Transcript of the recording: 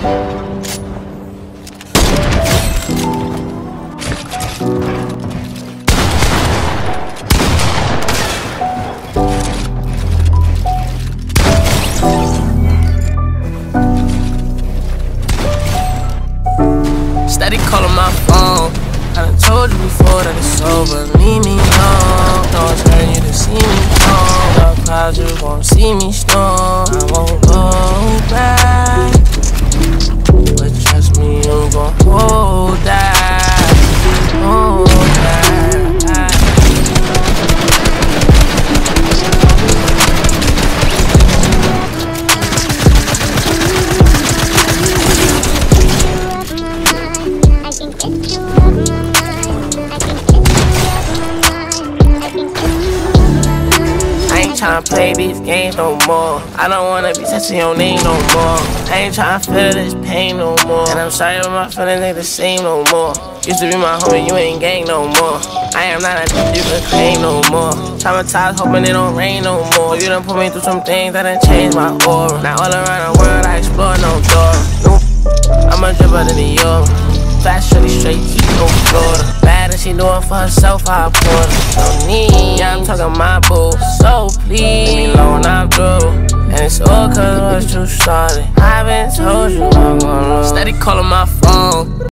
Steady calling my phone. I done told you before that it's over. Leave me alone. Don't turn you to see me home. The clouds, you gon' see me storm. I won't go back, but trust me, I'm gon' hold that. Hold that. Tryna play these games no more. I don't wanna be touching your name no more. I ain't tryna feel this pain no more. And I'm sorry but my feelings ain't the same no more. Used to be my homie, you ain't gang no more. I am not a bitch you can claim no more. Traumatized, hoping it don't rain no more. You done put me through some things that done changed my aura. Now all around the world I explore no door. I'm a dripper than the Euro. Fast, shorty, straight, keep no Florida. Bad as she doing for herself, I put her. No need, yeah, I'm talking my boo. So please, leave me alone, I'm through. And it's all cause what you started. I been told you I'm gonna lose. Steady calling my phone.